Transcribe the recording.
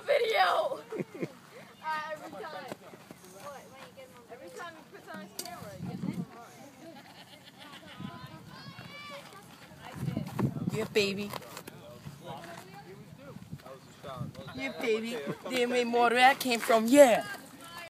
video. Every time he puts on his camera, he gets on mine. Yeah, baby. Yeah, baby. Then where more where I came from, yeah.